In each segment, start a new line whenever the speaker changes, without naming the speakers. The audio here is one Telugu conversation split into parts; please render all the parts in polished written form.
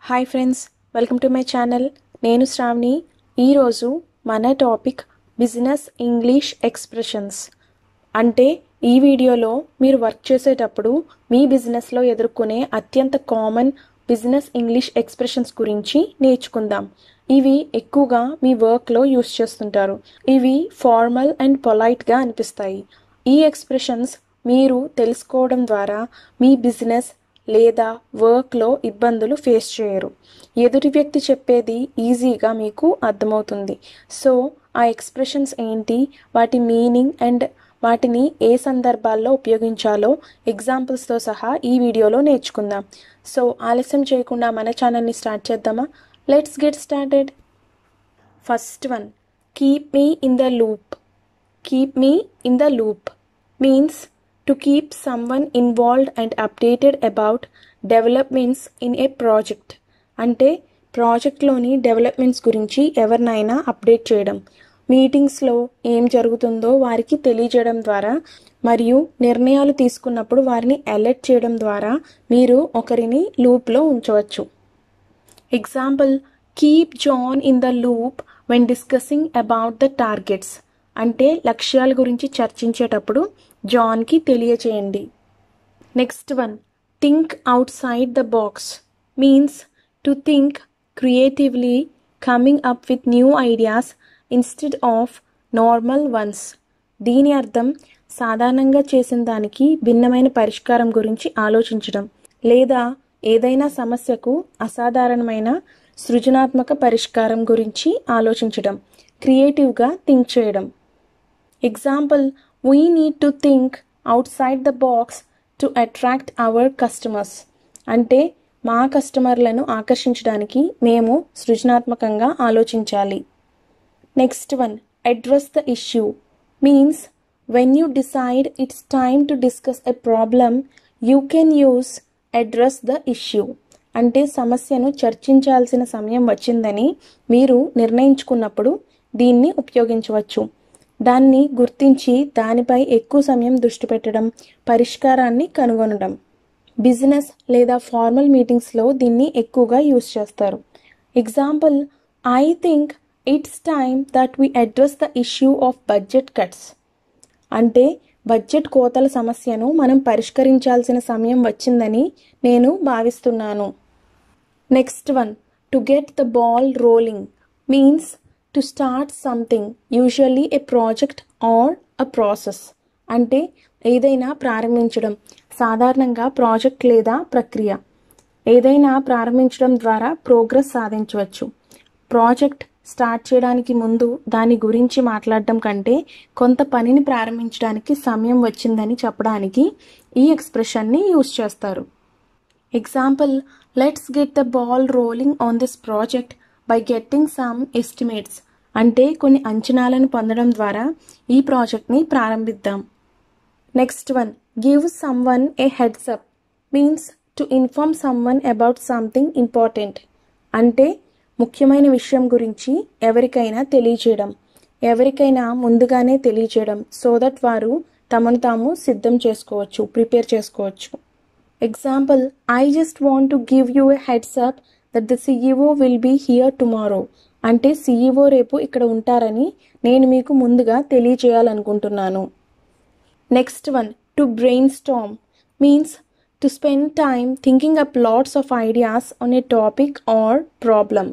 Hi friends, welcome to my channel. నేను శ్రావణి. ఈరోజు మన టాపిక్ బిజినెస్ ఇంగ్లీష్ ఎక్స్ప్రెషన్స్. అంటే ఈ వీడియోలో మీరు వర్క్ చేసేటప్పుడు మీ బిజినెస్లో ఎదుర్కొనే అత్యంత కామన్ బిజినెస్ ఇంగ్లీష్ ఎక్స్ప్రెషన్స్ గురించి నేర్చుకుందాం. ఇవి ఎక్కువగా మీ వర్క్లో యూస్ చేస్తుంటారు. ఇవి ఫార్మల్ అండ్ పొలైట్గా అనిపిస్తాయి. ఈ ఎక్స్ప్రెషన్స్ మీరు తెలుసుకోవడం ద్వారా మీ బిజినెస్ లేదా వర్క్లో ఇబ్బందులు ఫేస్ చేయరు. ఎదుటి వ్యక్తి చెప్పేది ఈజీగా మీకు అర్థమవుతుంది. సో ఆ ఎక్స్ప్రెషన్స్ ఏంటి, వాటి మీనింగ్ అండ్ వాటిని ఏ సందర్భాల్లో ఉపయోగించాలో ఎగ్జాంపుల్స్తో సహా ఈ వీడియోలో నేర్చుకుందాం. సో ఆలస్యం చేయకుండా మన ఛానల్ని స్టార్ట్ చేద్దామా? Let's get started. First one, keep me in the loop. Keep me in the loop means to keep someone involved and updated about developments in a project. అంటే ప్రాజెక్ట్లోని డెవలప్మెంట్స్ గురించి ఎవరినైనా అప్డేట్ చేయడం, మీటింగ్స్లో ఏం జరుగుతుందో వారికి తెలియజేయడం ద్వారా మరియు నిర్ణయాలు తీసుకున్నప్పుడు వారిని అలర్ట్ చేయడం ద్వారా మీరు ఒకరిని లూప్లో ఉంచవచ్చు. Example, keep John in the loop when discussing about the targets. అంటే లక్ష్యాల గురించి చర్చించేటప్పుడు జాన్కి తెలియచేయండి. Next one, think outside the box means to think creatively, coming up with new ideas instead of normal ones. దీని అర్థం సాధారణంగా చేసిన దానికి భిన్నమైన పరిష్కారం గురించి ఆలోచించడం లేదా ఏదైనా సమస్యకు అసాధారణమైన సృజనాత్మక పరిష్కారం గురించి ఆలోచించడం, క్రియేటివ్గా థింక్ చేయడం. Example, we need to think outside the box to attract our customers. అంటే మా కస్టమర్లను ఆకర్షించడానికి మేము సృజనాత్మకంగా ఆలోచించాలి. Next one, address the issue means when you decide it's time to discuss a problem you can use address the issue. అంటే సమస్యను చర్చించాల్సిన సమయం వచ్చిందని మీరు నిర్ణయించుకున్నప్పుడు దీన్ని ఉపయోగించవచ్చు. దాన్ని గుర్తించి దానిపై ఎక్కువ సమయం దృష్టి పెట్టడం, పరిష్కారాన్ని కనుగొనడం. బిజినెస్ లేదా ఫార్మల్ మీటింగ్స్లో దీన్ని ఎక్కువగా యూస్ చేస్తారు. Example, I think it's time that we address the issue of budget cuts. అంటే బడ్జెట్ కోతల సమస్యను మనం పరిష్కరించాల్సిన సమయం వచ్చిందని నేను భావిస్తున్నాను. Next one, to get the ball rolling means to start something, usually a project or a process. అంటే ఏదైనా ప్రారంభించడం, సాధారణంగా ప్రాజెక్ట్ లేదా ప్రక్రియ. ఏదైనా ప్రారంభించడం ద్వారా ప్రోగ్రెస్ సాధించవచ్చు. ప్రాజెక్ట్ స్టార్ట్ చేయడానికి ముందు దాని గురించి మాట్లాడడం కంటే కొంత పనిని ప్రారంభించడానికి సమయం వచ్చిందని చెప్పడానికి ఈ ఎక్స్ప్రెషన్ని యూజ్ చేస్తారు. Example, let's get the ball rolling on this project by getting some estimates. అంటే కొన్ని అంచనాలను పొందడం ద్వారా ఈ ప్రాజెక్ట్ని ప్రారంభిద్దాం. Next one, give someone a heads up means to inform someone about something important. అంటే ముఖ్యమైన విషయం గురించి ఎవరికైనా తెలియచేయడం, ఎవరికైనా ముందుగానే తెలియచేయడం, సో దట్ వారు తమను తాము సిద్ధం చేసుకోవచ్చు, ప్రిపేర్ చేసుకోవచ్చు. Example, I just want to give you a heads up that the CEO will be here tomorrow. అంటే CEO రేపు ఇక్కడ ఉంటారని నేను మీకు ముందుగా తెలియజేయాలనుకుంటున్నాను. Next one, to brainstorm means to spend time thinking up lots of ideas on a topic or problem.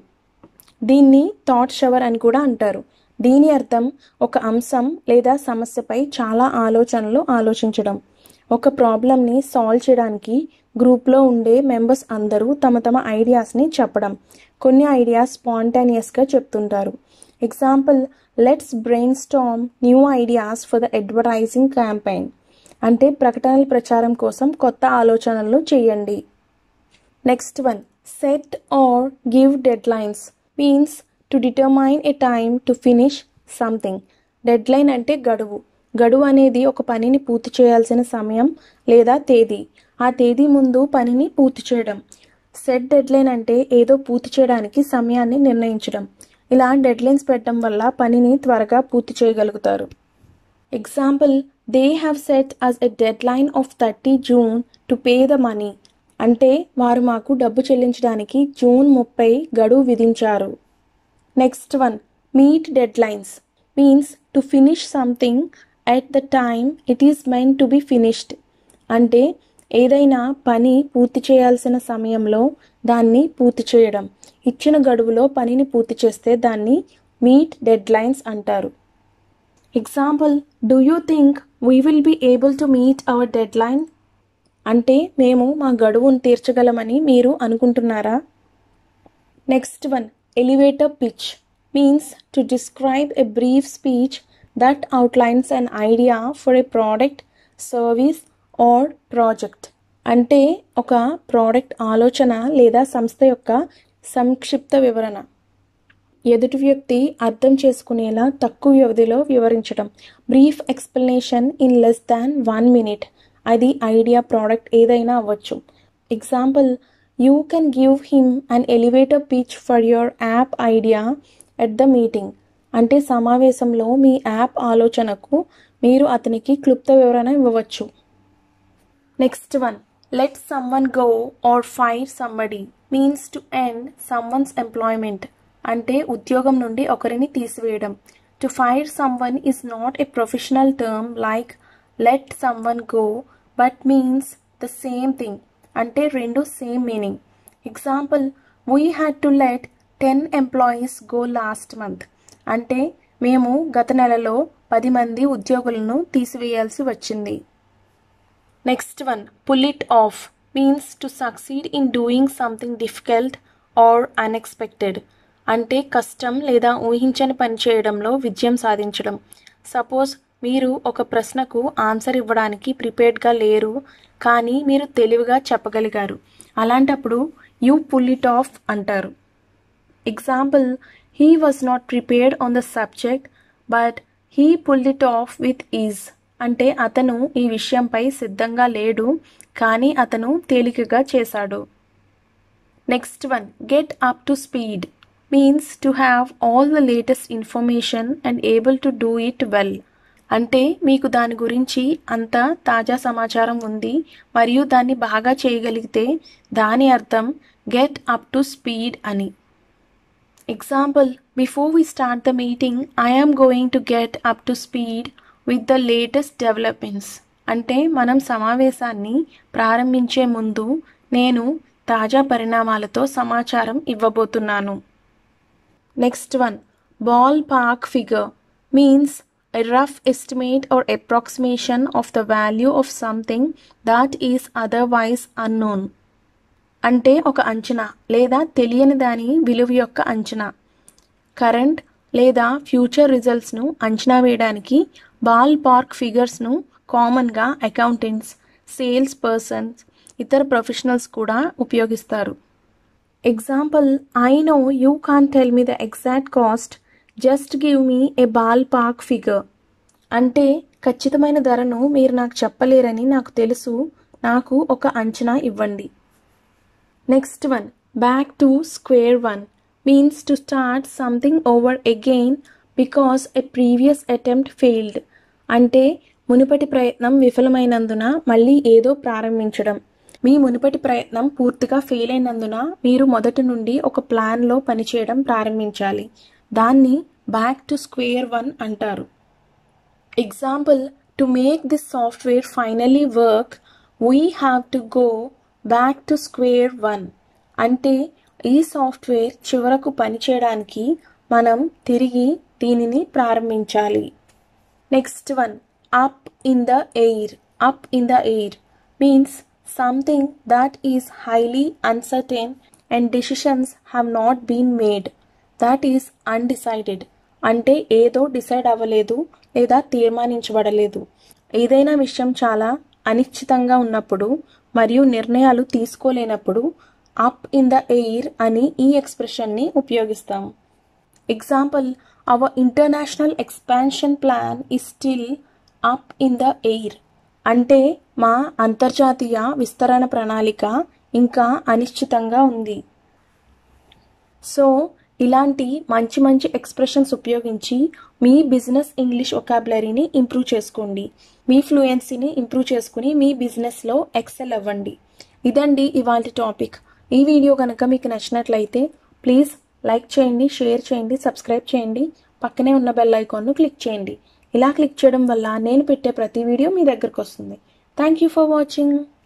దీన్ని థాట్ షవర్ అని కూడా అంటారు. దీని అర్థం ఒక అంశం లేదా సమస్యపై చాలా ఆలోచనలు ఆలోచించడం. ఒక ప్రాబ్లమ్ని సాల్వ్ చేయడానికి గ్రూప్లో ఉండే మెంబర్స్ అందరూ తమ తమ ఐడియాస్ని చెప్పడం. కొన్ని ఐడియాస్ స్పాంటానియస్గా చెప్తుంటారు. Example, let's brainstorm new ideas for the advertising campaign. అంటే ప్రకటనల ప్రచారం కోసం కొత్త ఆలోచనలు చేయండి. Next one, set or give deadlines means to determine a time to finish something. Deadline అంటే గడువు. గడువు అనేది ఒక పనిని పూర్తి చేయాల్సిన సమయం లేదా తేదీ. ఆ తేదీ ముందు పనిని పూర్తి చేయడం. సెట్ డెడ్లైన్ అంటే ఏదో పూర్తి చేయడానికి సమయాన్ని నిర్ణయించడం. ఇలా డెడ్లైన్స్ పెట్టడం వల్ల పనిని త్వరగా పూర్తి చేయగలుగుతారు. Example, they have set us a deadline of 30 June to pay the money. అంటే వారు మాకు డబ్బు చెల్లించడానికి జూన్ 30 గడువు విధించారు. Next one, meet deadlines means to finish something at the time it is meant to be finished. అంటే ఏదైనా పని పూర్తి చేయాల్సిన సమయంలో దాన్ని పూర్తి చేయడం. ఇచ్చిన గడువులో పనిని పూర్తి చేస్తే దాన్ని మీట్ డెడ్లైన్స్ అంటారు. Example, do you think we will be able to meet our deadline? అంటే మేము మా గడువును తీర్చగలమని మీరు అనుకుంటున్నారా? Next one, elevator pitch means to describe a brief speech that outlines an idea for a product, service or project. అంటే ఒక ప్రోడక్ట్ ఆలోచన లేదా సంస్థ యొక్క సంక్షిప్త వివరణ. ఎదుటి వ్యక్తి అర్థం చేసుకునేలా తక్కువ వ్యవధిలో వివరించడం. Brief explanation in less than 1 minute. అది ఐడియా, ప్రోడక్ట్ ఏదైనా అవ్వచ్చు. Example, you can give him an elevator pitch for your app idea at the meeting. అంటే సమావేశంలో మీ యాప్ ఆలోచనకు మీరు అతనికి క్లుప్త వివరణ ఇవ్వవచ్చు. Next one, let someone go or fire somebody means to end someone's employment. అంటే ఉద్యోగం నుండి ఒకరిని తీసివేయడం. To fire someone is not a professional term like let someone go but means the same thing. అంటే రెండు same meaning. Example, we had to let 10 employees go last month. అంటే మేము గత నెలలో 10 మంది ఉద్యోగులను తీసివేయాల్సి వచ్చింది. Next one, pull it off means to succeed in doing something difficult or unexpected. అంటే కష్టం లేదా ఊహించని పని చేయడంలో విజయం సాధించడం. సపోజ్ మీరు ఒక ప్రశ్నకు ఆన్సర్ ఇవ్వడానికి ప్రిపేర్డ్గా లేరు, కానీ మీరు తెలివిగా చెప్పగలిగారు. అలాంటప్పుడు యూ పుల్ ఇట్ ఆఫ్ అంటారు. Example, he was not prepared on the subject but he pulled it off with ease. అంటే అతను ఈ విషయంపై సిద్ధంగా లేడు, కానీ అతను తేలికగా చేశాడు. Next one, get up to speed means to have all the latest information and able to do it well. అంటే మీకు దాని గురించి అంత తాజా సమాచారం ఉంది మరియు దాన్ని బాగా చేయగలిగితే దాని అర్థం గెట్ అప్ టు స్పీడ్ అని. Example, before we start the meeting I am going to get up to speed with the latest developments. అంటే మనం సమావేశాన్ని ప్రారంభించే ముందు నేను తాజా పరిణామాలతో సమాచారం ఇవ్వబోతున్నాను. Next one, ballpark figure means a rough estimate or approximation of the value of something that is otherwise unknown. అంటే ఒక అంచనా లేదా తెలియని దాని విలువ యొక్క అంచనా. కరెంట్ లేదా ఫ్యూచర్ రిజల్ట్స్ను అంచనా వేయడానికి బాల్ పార్క్ ఫిగర్స్ను కామన్గా అకౌంటెంట్స్, సేల్స్ పర్సన్స్, ఇతర ప్రొఫెషనల్స్ కూడా ఉపయోగిస్తారు. Example, I know you can't tell me the exact cost, just give me a ballpark figure. అంటే ఖచ్చితమైన ధరను మీరు నాకు చెప్పలేరని నాకు తెలుసు, నాకు ఒక అంచనా ఇవ్వండి. Next one, back to square one means to start something over again because a previous attempt failed. అంటే మునుపటి ప్రయత్నం విఫలమైనందున మళ్ళీ ఏదో ప్రారంభించడం. మీ మునుపటి ప్రయత్నం పూర్తిగా ఫెయిల్ అయినందున మీరు మొదటి నుండి ఒక ప్లాన్లో పనిచేయడం ప్రారంభించాలి. దాన్ని బ్యాక్ టు స్క్వేర్ వన్ అంటారు. Example, to make this software finally work we have to go back to square one. అంటే ఈ సాఫ్ట్వేర్ చివరకు పనిచేయడానికి మనం తిరిగి దీనిని ప్రారంభించాలి. Next one, up in the air. Up in the air means something that is highly uncertain and decisions have not been made. That is undecided. అంటే ఏదో డిసైడ్ అవ్వలేదు లేదా తీర్మానించబడలేదు. ఏదైనా విషయం చాలా అనిశ్చితంగా ఉన్నప్పుడు మరియు నిర్ణయాలు తీసుకోలేనప్పుడు అప్ ఇన్ ద ఎయిర్ అని ఈ ఎక్స్ప్రెషన్ని ఉపయోగిస్తాము. Example, our international expansion plan is still up in the air. అంటే మా అంతర్జాతీయ విస్తరణ ప్రణాళిక ఇంకా అనిశ్చితంగా ఉంది. సో ఇలాంటి మంచి మంచి ఎక్స్ప్రెషన్స్ ఉపయోగించి మీ బిజినెస్ ఇంగ్లీష్ వొకాబులరీని ఇంప్రూవ్ చేసుకోండి. మీ ఫ్లూయెన్సీని ఇంప్రూవ్ చేసుకుని మీ బిజినెస్లో ఎక్సెల్ అవ్వండి. ఇదండి ఇవాల్టి టాపిక్. ఈ వీడియో కనుక మీకు నచ్చినట్లయితే ప్లీజ్ లైక్ చేయండి, షేర్ చేయండి, సబ్స్క్రైబ్ చేయండి, పక్కనే ఉన్న బెల్ ఐకాన్ను క్లిక్ చేయండి. ఇలా క్లిక్ చేయడం వల్ల నేను పెట్టే ప్రతి వీడియో మీ దగ్గరకు వస్తుంది. Thank you for watching.